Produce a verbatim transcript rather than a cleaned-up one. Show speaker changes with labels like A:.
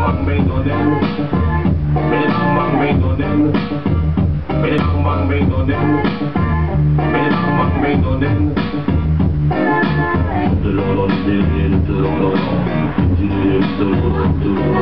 A: mang mê đồ đen, mê lang mang mê đồ đen, mê lang mang mê đồ đen, mê lang mang mê đồ đen. De l'on, de l'on, de l'on, de l'on, de l'on, de l'on,